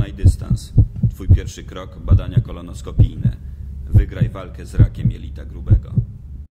Trzymaj dystans. Twój pierwszy krok, badania kolonoskopijne. Wygraj walkę z rakiem jelita grubego.